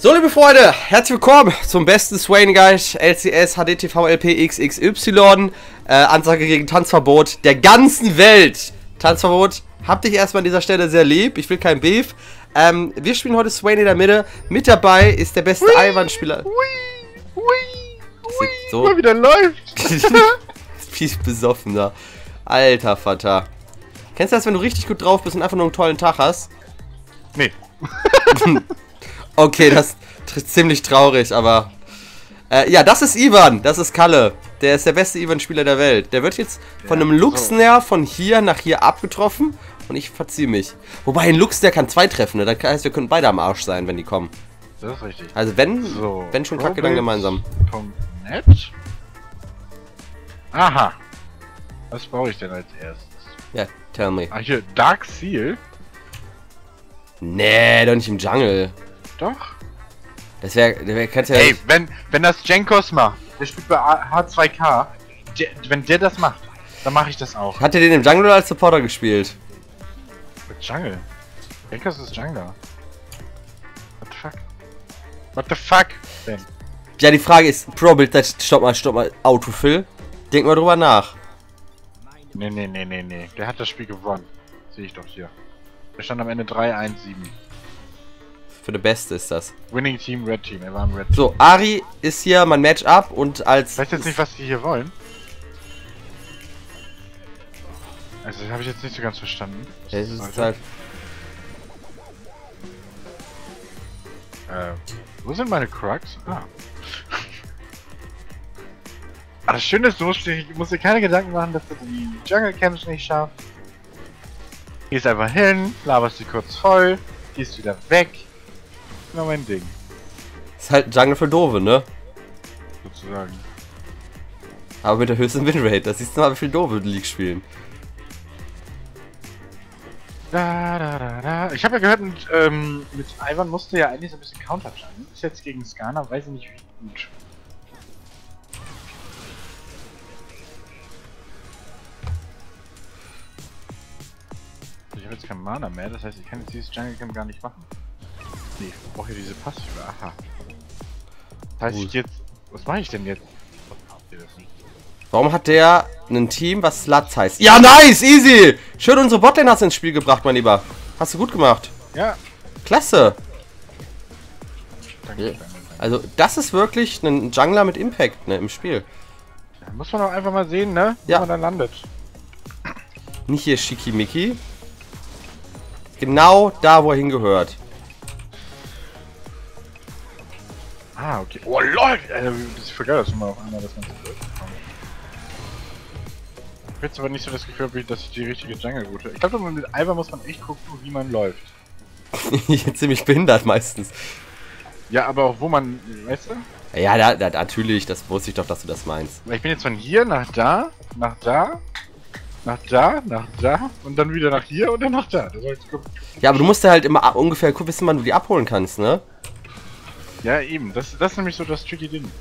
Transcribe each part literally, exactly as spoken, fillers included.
So, liebe Freunde, herzlich willkommen zum besten Swain Guide L C S H D T V L P X X Y. Äh, Ansage gegen Tanzverbot der ganzen Welt. Tanzverbot, hab dich erstmal an dieser Stelle sehr lieb. Ich will kein Beef. Ähm, wir spielen heute Swain in der Mitte. Mit dabei ist der beste Ivan-Spieler. So. Mal wieder läuft. Fies besoffener. Alter Vater. Kennst du das, wenn du richtig gut drauf bist und einfach nur einen tollen Tag hast? Nee. Okay, das ist ziemlich traurig, aber... Äh, ja, das ist Ivan, das ist Kalle. Der ist der beste Ivan-Spieler der Welt. Der wird jetzt von ja, einem Luxner von hier nach hier abgetroffen und ich verziehe mich. Wobei ein Lux, der kann zwei treffen, ne? Das heißt, wir können beide am Arsch sein, wenn die kommen. Das ist richtig. Also wenn, so, wenn schon Kacke, dann gemeinsam. Nett. Aha. Was brauche ich denn als erstes? Ja, tell me. Ah, hier, Dark Seal? Nee, doch nicht im Jungle. Doch. Das wäre, der wär, kannst ja... Ey, wenn, wenn das Jenkos macht, der spielt bei H zwei K, der, wenn der das macht, dann mache ich das auch. Hat der den im Jungle oder als Supporter gespielt? Mit Jungle. Jenkos ist Jungler. What the fuck? What the fuck? Denn? Ja, die Frage ist, Pro-Build, stopp mal, stopp mal, Autofill. Denk mal drüber nach. Nee, nee, nee, nee, nee. Der hat das Spiel gewonnen. Sehe ich doch hier. Der stand am Ende drei eins sieben. Für die Beste ist das. Winning Team, Red Team. Er war im Red Team. So, Ari ist hier mein Matchup und als... Ich weiß jetzt nicht, was die hier wollen. Also, das habe ich jetzt nicht so ganz verstanden. Ja, es ist halt... Äh, wo sind meine Crux? Ah. Aber das Schöne ist, du musst dir, musst dir keine Gedanken machen, dass du die Jungle Camps nicht schaffst. Gehst einfach hin, laberst sie kurz voll, gehst wieder weg. Genau mein Ding. Ist halt ein Jungle für Dove, ne? Sozusagen. Aber mit der höchsten Winrate, das siehst du mal, wie viel Dove League spielen. Da, da, da, da. Ich habe ja gehört, mit, ähm, mit Ivan musste ja eigentlich so ein bisschen counterjumpen. Ist jetzt gegen Skana, weiß ich nicht wie gut. Ich habe jetzt kein Mana mehr, das heißt, ich kann jetzt dieses Jungle Camp gar nicht machen. Nee, ich brauche hier diese Passive, aha. Das heißt, ich jetzt... Was mache ich denn jetzt? Warum hat der ein Team, was Sluts heißt? Ja, nice, easy! Schön, unsere Botlane hast du ins Spiel gebracht, mein Lieber. Hast du gut gemacht. Ja. Klasse. Danke, danke, danke. Also, das ist wirklich ein Jungler mit Impact, ne, im Spiel. Ja, muss man auch einfach mal sehen, ne? Wo ja. man dann landet. Nicht hier Schickimicki. Genau da, wo er hingehört. Ah, okay. Oh, lol! Alter, das ist voll geil, dass du mal auf einmal das Ganze durchbekommst. Ich habe jetzt aber nicht so das Gefühl, dass ich die richtige Jungle-Route... Ich glaube, mit Ivan muss man echt gucken, wie man läuft. Ziemlich behindert meistens. Ja, aber auch wo man... Weißt du? Ja, da, da, natürlich. Das wusste ich doch, dass du das meinst. Ich bin jetzt von hier nach da, nach da, nach da, nach da und dann wieder nach hier und dann nach da. Das heißt, ja, aber du musst ja halt immer ungefähr wissen, wann du die abholen kannst, ne? Ja, eben. Das, das ist nämlich so das tricky Ding.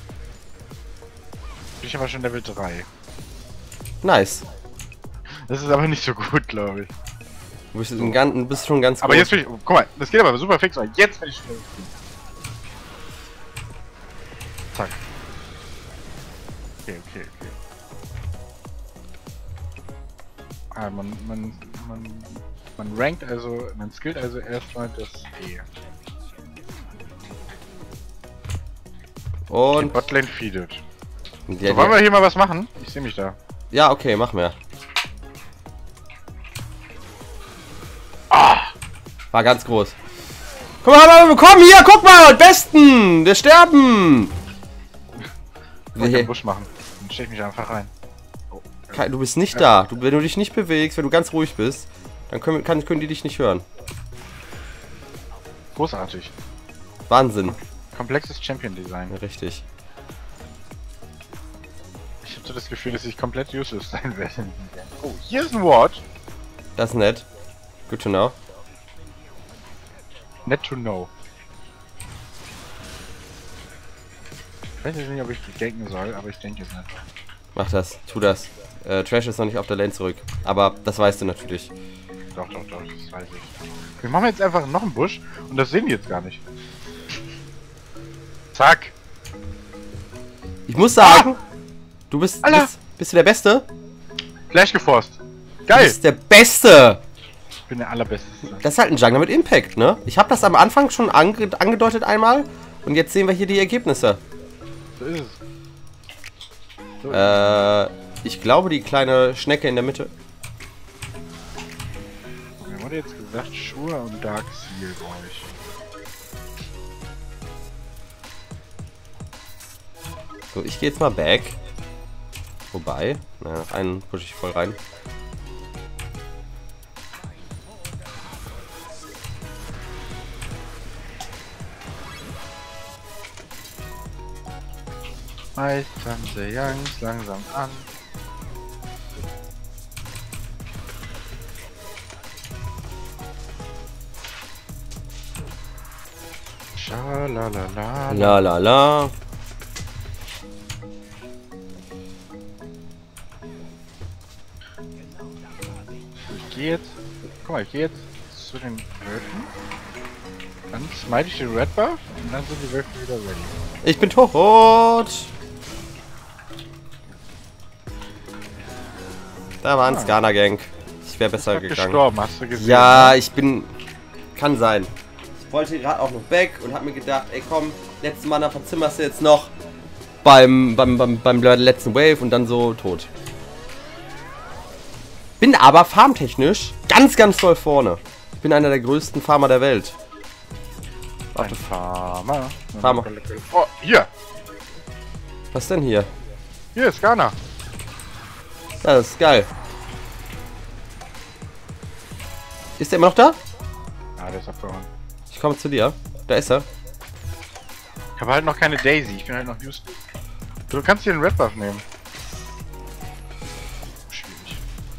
Ich habe schon Level drei. Nice. Das ist aber nicht so gut, glaube ich. Du bist, so. ganz, du bist schon ganz Aber gut. jetzt bin ich... Oh, guck mal, das geht aber super fix, weil jetzt bin ich schnell. Zack. Okay, okay, okay. Ah, man, man, man, man rankt also, man skillt also erstmal das E. Und... Botlane feedet. Der, so, wollen wir hier mal was machen? Ich sehe mich da. Ja, okay, mach mehr. Ah! War ganz groß. Guck mal, komm hier, guck mal, Besten, wir sterben. Ich will den Busch machen. Dann stell ich mich einfach rein. Oh. Du bist nicht da. Du, wenn du dich nicht bewegst, wenn du ganz ruhig bist, dann können, kann, können die dich nicht hören. Großartig. Wahnsinn. Komplexes Champion-Design. Ja, richtig. Ich habe so das Gefühl, dass ich komplett useless sein werde. Oh, hier ist ein Ward. Das ist nett. Good to know. Net to know. Ich weiß jetzt nicht, ob ich denken soll, aber ich denke es nicht. Mach das, tu das. Äh, Trash ist noch nicht auf der Lane zurück. Aber das weißt du natürlich. Doch, doch, doch, das weiß ich. Wir machen jetzt einfach noch einen Busch und das sehen die jetzt gar nicht. Zack. Ich muss sagen, ah! du bist, bist, bist du der Beste? Flash geforst. Geil. Du bist der Beste. Ich bin der Allerbeste. Das ist halt ein Jungler mit Impact, ne? Ich habe das am Anfang schon ange angedeutet einmal. Und jetzt sehen wir hier die Ergebnisse. So ist es. So äh, ich glaube, die kleine Schnecke in der Mitte. Mir wurde jetzt gesagt, Schuhe und Dark Seal bei euch. So, ich gehe jetzt mal back. Wobei, na, einen pushe ich voll rein. Meistern der Youngs langsam an. Schalalala. La la la. Ich gehe jetzt. Guck mal, ich gehe jetzt zu den Wölfen. Dann smite ich den Red Buff und dann sind die Wölfe wieder ready. Ich bin tot. Da war ein ah. Skana-Gang. Ich wäre besser gegangen. Gestorben, hast du gesehen? Ja, ne? Ich bin... Kann sein. Ich wollte gerade auch noch back und habe mir gedacht, ey komm, letzten Mana verzimmerst du jetzt noch beim, beim, beim, beim letzten Wave und dann so tot. Bin aber farmtechnisch ganz, ganz doll vorne. Ich bin einer der größten Farmer der Welt. Warte. Ein Farmer. Farmer. Oh, hier! Was denn hier? Hier ist Skana. Das ist geil. Ist der immer noch da? Ja, der ist abgehauen. Ich komme zu dir. Da ist er. Ich habe halt noch keine Daisy. Ich bin halt noch Houston. Du kannst hier einen Red Buff nehmen. Schwierig.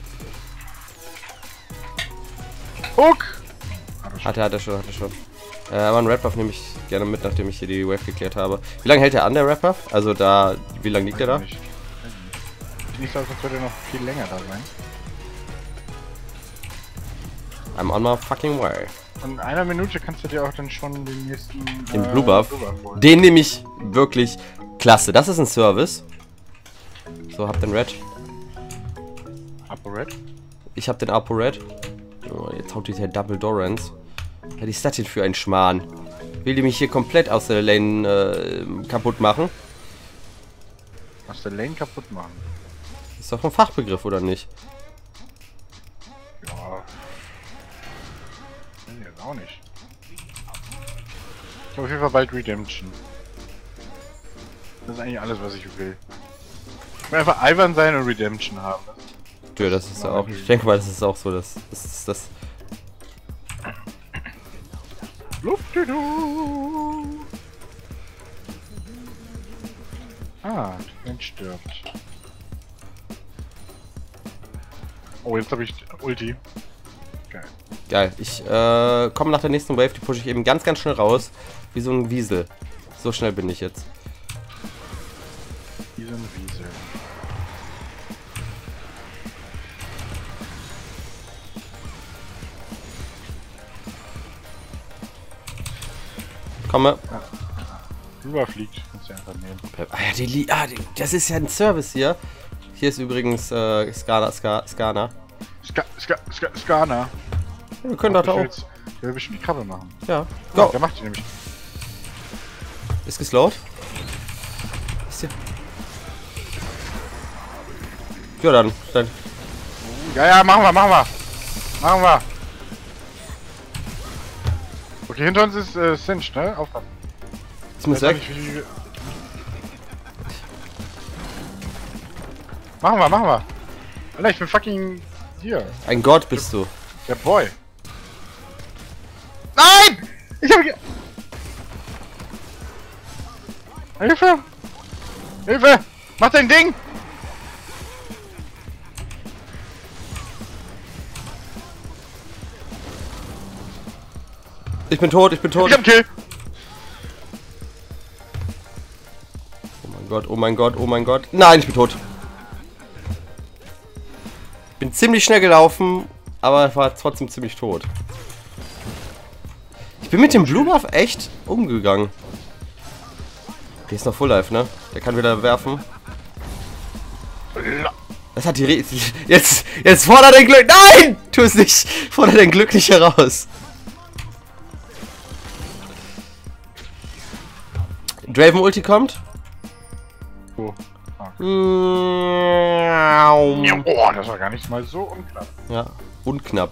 Hook! Hat er, hat er schon, hat er schon. Äh, aber einen Red Buff nehme ich gerne mit, nachdem ich hier die Wave geklärt habe. Wie lange hält der an, der Red Buff? Also da, wie lange liegt der da? Nicht. Nicht so, als würde er noch viel länger da sein. I'm on my fucking way. In einer Minute kannst du dir auch dann schon den nächsten... Den äh, Blue Buff. Blue Buff holen. Den nehme ich wirklich klasse. Das ist ein Service. So, hab den Red. Apo Red? Ich hab den Apo Red. Oh, jetzt haut dieser Double Dorans. Was ist das denn für ein Schmarrn? Will die mich hier komplett aus der Lane äh, kaputt machen? Aus der Lane kaputt machen? Ist doch ein Fachbegriff, oder nicht? Ja. Nee, jetzt auch nicht. Ich habe auf jeden Fall bald Redemption. Das ist eigentlich alles, was ich will. Ich will einfach albern sein und Redemption haben. Ja, das ist ja auch. Ich denke mal, das ist auch so. Das, das ist das. Ah, Twin stirbt. Oh, jetzt habe ich Ulti. Geil. Geil. Ich äh, komme nach der nächsten Wave, die pushe ich eben ganz, ganz schnell raus. Wie so ein Wiesel. So schnell bin ich jetzt. Wie so ein Wiesel. Komme. Ah, Rüber fliegt. Kannst du einfach nehmen. Ah, ja, die Li ah, die, das ist ja ein Service hier. Hier ist übrigens äh, Skana. Ska Skana. Ska Ska Ska Skana. Ja, wir können doch da auch. Der will bestimmt die Krabbe machen. Ja. Go. Ja, der macht die nämlich. Ist geslowt. Ist hier. Ja, dann. dann. Ja, ja, machen wir, machen wir. Machen wir. Okay, hinter uns ist äh, Cinch, ne? Aufpassen. Ist mir weg. Wie... Machen wir, machen wir. Alter, ich bin fucking hier. Ein Gott bist du. Der Boy. Nein! Ich hab... Hilfe! Hilfe! Mach dein Ding! Ich bin tot, ich bin tot. Ich hab Kill! Oh mein Gott, oh mein Gott, oh mein Gott. Nein, ich bin tot. Bin ziemlich schnell gelaufen, aber war trotzdem ziemlich tot. Ich bin mit dem Blue Buff echt umgegangen. Der ist noch Full Life, ne? Der kann wieder werfen. Das hat die Re Jetzt, jetzt fordert dein Glück. Nein! Tu es nicht! Fordert dein Glück nicht heraus. Draven Ulti kommt. Oh. Mm. Oh, das war gar nicht mal so unknapp. Ja, unknapp.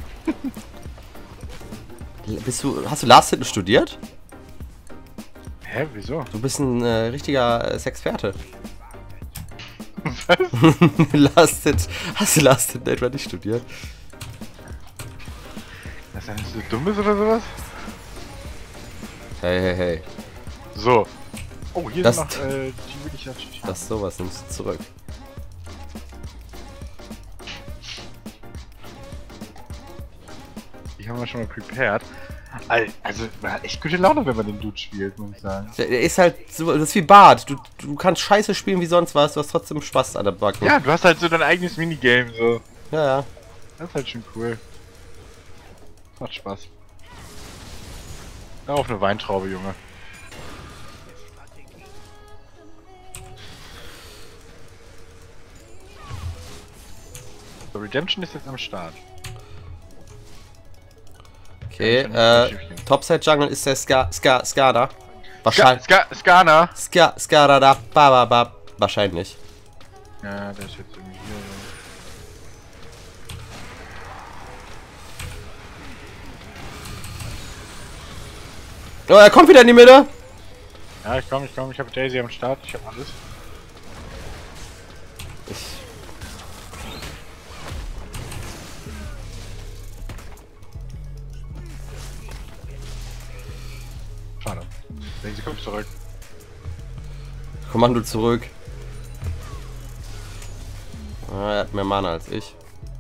Bist du, hast du Last Hit studiert? Hä, wieso? Du bist ein äh, richtiger äh, Sexperte. Was? Last Hit. Hast du Last Hit etwa nicht studiert? Dass er nicht so dumm ist oder sowas? Hey, hey, hey. So. Oh, hier Das- sind noch, äh, die will ich natürlich haben. Das sowas nimmst du zurück. Die haben wir schon mal prepared. Al- Also, man hat echt gute Laune, wenn man den Dude spielt, muss ich sagen. Der der ist halt so, das ist wie Bart. Du, du kannst scheiße spielen wie sonst was, du hast trotzdem Spaß an der Backe. Ja, du hast halt so dein eigenes Minigame, so. Ja, ja. Das ist halt schon cool. Macht Spaß. Darauf eine Weintraube, Junge. So, Redemption ist jetzt am Start. Okay, äh, Topside Jungle ist der Ska, Ska, Skada. Ska, Wahrscheinlich. Ska, Skana! Ska, Skada, da, ba, ba, ba. Wahrscheinlich. Ja, der ist jetzt irgendwie hier. Oh, er kommt wieder in die Mitte. Ja, ich komm, ich komm, ich habe Daisy am Start, ich habe alles. Ich, Schade. Daisy kommt zurück. Kommando zurück. Ah, er hat mehr Mana als ich.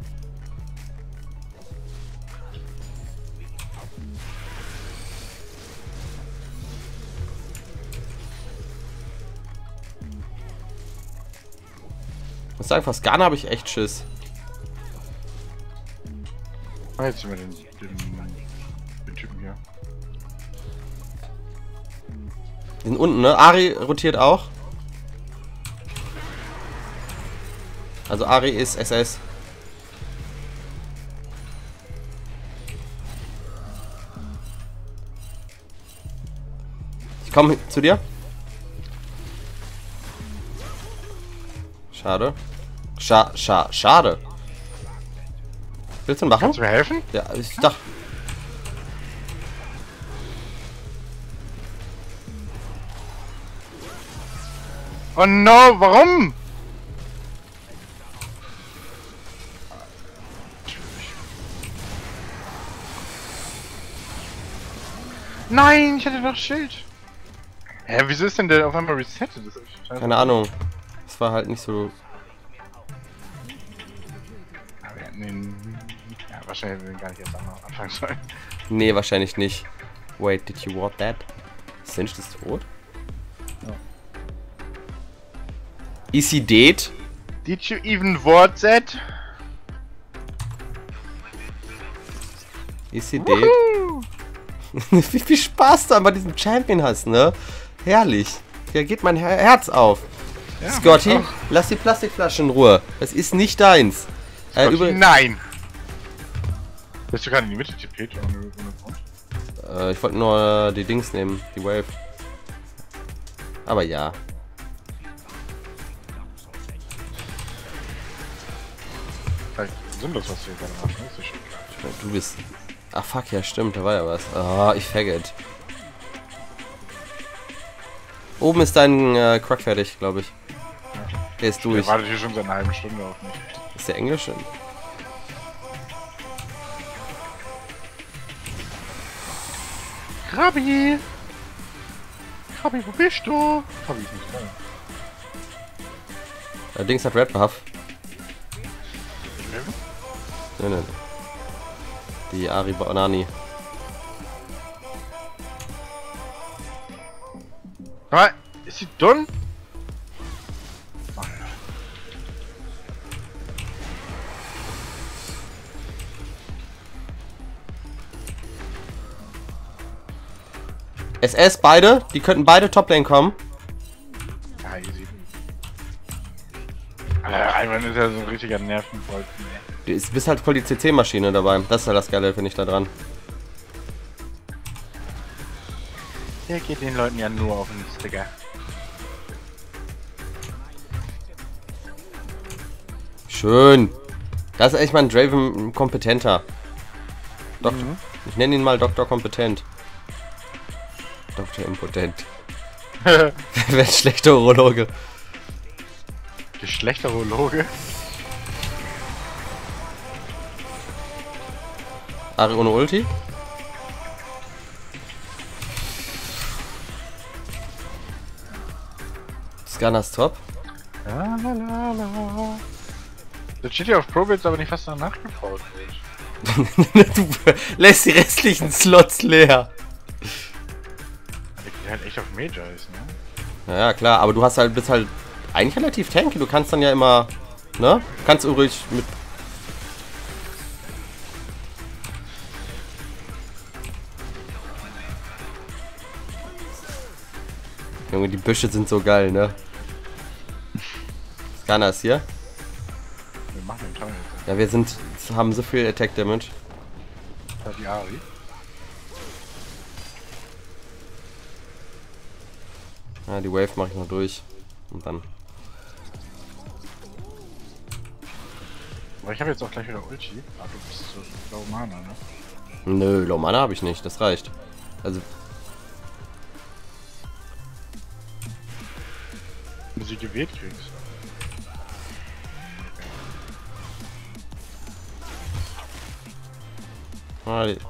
Ich muss sagen, vor Skana habe ich echt Schiss. Ah, jetzt sind wir den, den, den Typen hier. Die sind unten, ne? Ari rotiert auch. Also Ari ist S S. Ich komme zu dir. Schade. Scha scha schade. Willst du ihn machen? Kannst du mir helfen? Ja, ich dachte. Oh no, warum? Nein, ich hatte doch Schild. Hä, wieso ist denn der auf einmal resettet? Das ist scheiße. Keine Ahnung. Das war halt nicht so. Ja, wir hätten den... Ja, wahrscheinlich hätten wir den gar nicht erst am Anfang sollen. Nee, wahrscheinlich nicht. Wait, did you want that? Singed ist tot? Ja. Is he dead? Did you even word that? Is he dead? Wie viel Spaß du an bei diesem Champion hast, ne? Herrlich. Da geht mein Her Herz auf. Ja, Scotty, auch. lass die Plastikflasche in Ruhe. Das ist nicht deins. Äh, Scotty, über nein! Bist du gerade in die Mitte tippet ohne, ohne Grund? äh, ich wollte nur äh, die Dings nehmen, die Wave. Aber ja. Vielleicht sinnlos, was du hier gerade machst, ne? Ist ja schon klar. Du bist... Ach fuck, ja stimmt, da war ja was. Ah, ich faggot. Oben ist dein äh, Crack fertig, glaube ich. Der ist durch. Der wartet hier schon seit einer halben Stunde auf mich. Ist der Englisch? Krabi! Krabi, wo bist du? Krabi ist nicht da. Äh, Dings hat Red Buff. Nee, nee, nee. Die Ari Banani. Ah, ist sie done? S S beide, die könnten beide Toplane kommen. Ja, easy. Alter, Ivan ist ja so ein richtiger Nervenbolzen, ey. Du bist halt voll die C C-Maschine dabei. Das ist ja das Geile, finde ich, da dran. Der geht den Leuten ja nur auf den Sticker. Schön. Das ist echt mal ein Draven kompetenter. Doktor. Mhm. Ich nenne ihn mal Doktor Kompetent. Doktor Impotent. Wer ein schlechter Urologe. Geschlechterurologe? Ari ohne Ulti? Scanners top. La, la, la, la. Das steht ja auf Pro-Builds, aber nicht, was danach gebaut wird. Du lässt die restlichen Slots leer. Ich bin halt echt auf Major ist, ne? Ja, ja, klar, aber du hast halt, bist halt eigentlich relativ tanky. Du kannst dann ja immer, ne? Kannst übrig mit... Junge, die Büsche sind so geil, ne? Scanner ist hier. Wir machen den Teil jetzt. Ja, wir sind, haben so viel Attack Damage. Da die Ari. Ja, die Wave mache ich noch durch. Und dann. Aber ich habe jetzt auch gleich wieder Ulti. Aber du bist so low Mana, ne? Nö, Low Mana habe ich nicht, das reicht. Also. Wenn du sie gewählt kriegst. Ah, die,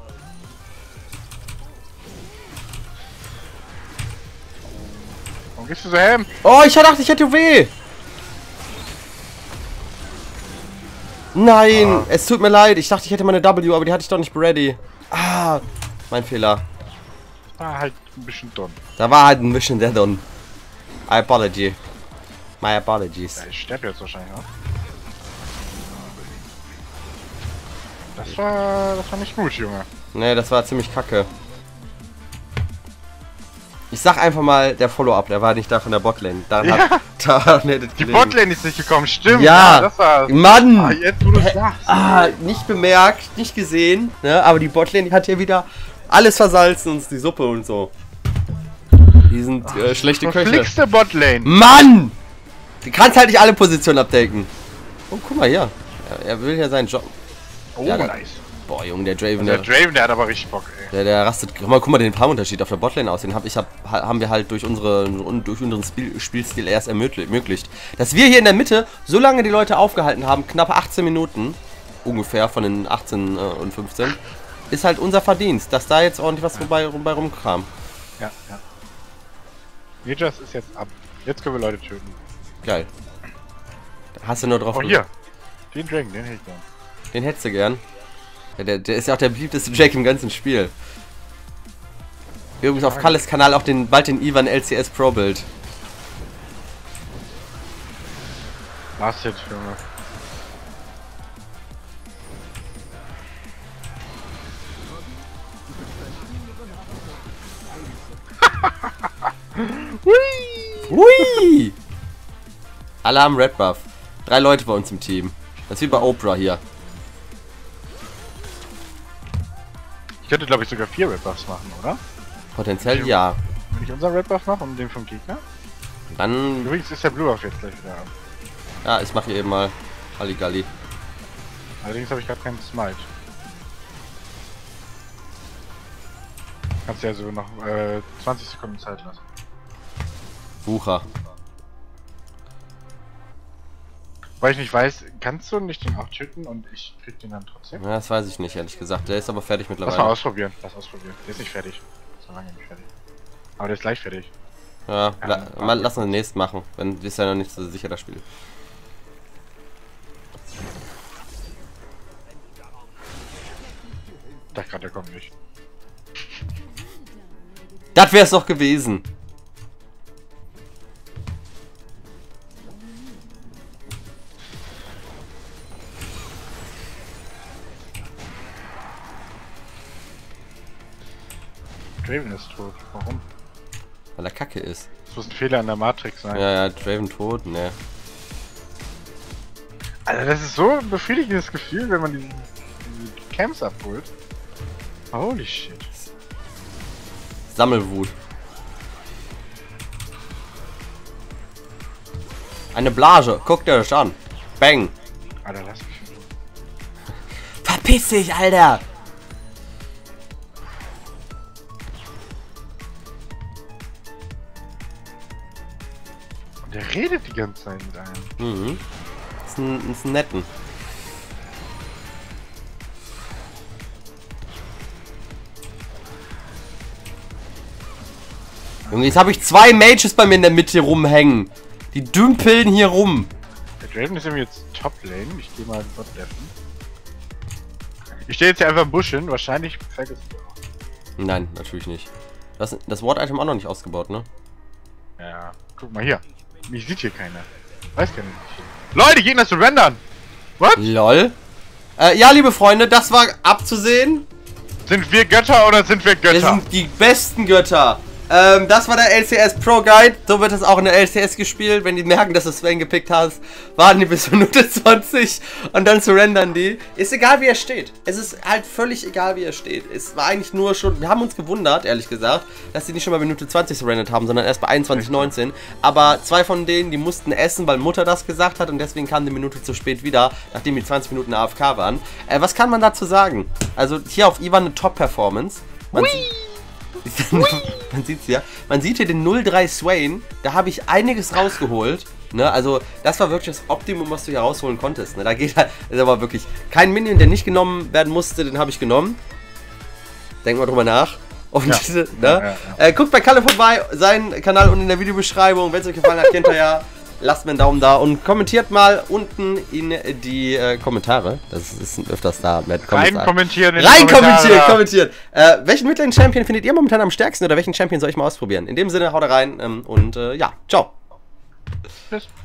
Warum gehst du so ham? oh, ich dachte, ich hätte weh! Nein, ah. Es tut mir leid. Ich dachte, ich hätte meine W, aber die hatte ich doch nicht ready. Ah, mein Fehler. War halt ein bisschen dumm. Da war halt ein bisschen der dumm. I apology. My apologies. Ja, ich sterbe jetzt wahrscheinlich auch. Das war, das war nicht gut, Junge. Nee, das war ziemlich kacke. Ich sag einfach mal, der Follow-up, der war nicht da von der Botlane. Da ja. hat, da, nee, die Botlane ist nicht gekommen, stimmt. Ja, ja das war Mann! Ah, jetzt, wo du sagst. Ah, nicht bemerkt, nicht gesehen, ne? Aber die Botlane die hat hier wieder alles versalzen und die Suppe und so. Die sind Ach, äh, schlechte Köche. Verflixte Botlane. Mann! Du kannst halt nicht alle Positionen abdecken. Oh, guck mal hier. Er, er will ja seinen Job. Oh, ja, nice. Boah, Junge, der Draven, also der, der Draven, der hat aber richtig Bock, ey. Der, der rastet. Guck mal, guck mal den Farmunterschied auf der Botlane aus. Den hab ich hab, haben wir halt durch unsere durch unseren Spiel, Spielstil erst ermöglicht. Dass wir hier in der Mitte so lange die Leute aufgehalten haben, knappe achtzehn Minuten ungefähr von den achtzehn äh, und fünfzehn, ist halt unser Verdienst, dass da jetzt ordentlich was ja. bei, bei rumkam. Ja, ja. Nijas ist jetzt ab. Jetzt können wir Leute töten. Geil. Da hast du nur drauf. Oh, hier. Den Dragon, den hätte ich gern. Den hättest du gern. Ja, der, der ist ja auch der beliebteste Jack im ganzen Spiel. Übrigens auf Kalles Kanal auch den, bald den Ivan L C S Pro Build. Last Hit, Junge. Hui! Hui! Alle haben Red Buff. Drei Leute bei uns im Team. Das ist wie bei Oprah hier. Ich könnte, glaube ich, sogar vier Red Buffs machen, oder? Potenziell ja. Wenn ich unseren Red Buff mache und den vom Gegner? Dann... Übrigens ist der Blue Buff jetzt gleich wieder ab. Ja, ich mache hier eben mal Halligalli. Allerdings habe ich gerade keinen Smite. Kannst ja so noch äh, zwanzig Sekunden Zeit lassen. Wucher. Weil ich nicht weiß, kannst du nicht den auch töten und ich krieg den dann trotzdem? Ja, das weiß ich nicht, ehrlich gesagt. Der ist aber fertig mittlerweile. Lass mal ausprobieren, lass ausprobieren. Der ist nicht fertig. Ist noch lange nicht fertig. Aber der ist gleich fertig. Ja, ja la mal, lass uns den nächsten machen. Wenn ist ja noch nicht so sicher das Spiel. Ich dachte gerade, der kommt nicht. Das wär's doch gewesen. Draven ist tot. Warum? Weil er kacke ist. Das muss ein Fehler in der Matrix sein. Ja, ja, Draven tot, ne. Alter, das ist so ein befriedigendes Gefühl, wenn man die, die Camps abholt. Holy shit. Sammelwut. Eine Blase, guck dir das an. Bang. Alter, lass mich. Verpiss dich, Alter! Und der redet die ganze Zeit mit einem. Mhm. Das ist ein, das ist ein netten. Junge, jetzt habe ich zwei Mages bei mir in der Mitte rumhängen. Die dümpeln hier rum. Der Draven ist irgendwie jetzt Top Lane. Ich gehe mal Bot deffen. Ich stehe jetzt hier einfach im Busch hin. Wahrscheinlich fällt es mir auf. Nein, natürlich nicht. Das, das Ward-Item auch noch nicht ausgebaut, ne? Ja, guck mal hier. Mich sieht hier keiner. Weiß keiner nicht. Leute, Gegner surrendern! What? Lol. Äh, ja, liebe Freunde, das war abzusehen. Sind wir Götter oder sind wir Götter? Wir sind die besten Götter. Ähm, das war der L C S Pro Guide. So wird es auch in der L C S gespielt. Wenn die merken, dass du Swain gepickt hast, warten die bis Minute zwanzig und dann surrendern die. Ist egal, wie er steht. Es ist halt völlig egal, wie er steht. Es war eigentlich nur schon, wir haben uns gewundert, ehrlich gesagt, dass die nicht schon bei Minute zwanzig surrendert haben, sondern erst bei einundzwanzig neunzehn. Aber zwei von denen, die mussten essen, weil Mutter das gesagt hat und deswegen kam die Minute zu spät wieder, nachdem die zwanzig Minuten A F K waren. Äh, was kann man dazu sagen? Also hier auf Ivan eine Top-Performance. Man man sieht's ja. Man sieht hier den null drei Swain. Da habe ich einiges rausgeholt. Ne? Also, das war wirklich das Optimum, was du hier rausholen konntest. Ne? Da geht halt, das ist aber wirklich kein Minion, der nicht genommen werden musste, den habe ich genommen. Denk mal drüber nach. Und, ja. ne? ja, ja, ja. Äh, guckt bei Kalle vorbei, seinen Kanal unten in der Videobeschreibung. Wenn es euch gefallen hat, hinterher lasst mir einen Daumen da und kommentiert mal unten in die äh, Kommentare. Das ist öfters da. Rein kommentieren. In Rein kommentieren, kommentieren. Äh, welchen Midlane Champion findet ihr momentan am stärksten oder welchen Champion soll ich mal ausprobieren? In dem Sinne, haut rein ähm, und äh, ja, ciao. Tschüss.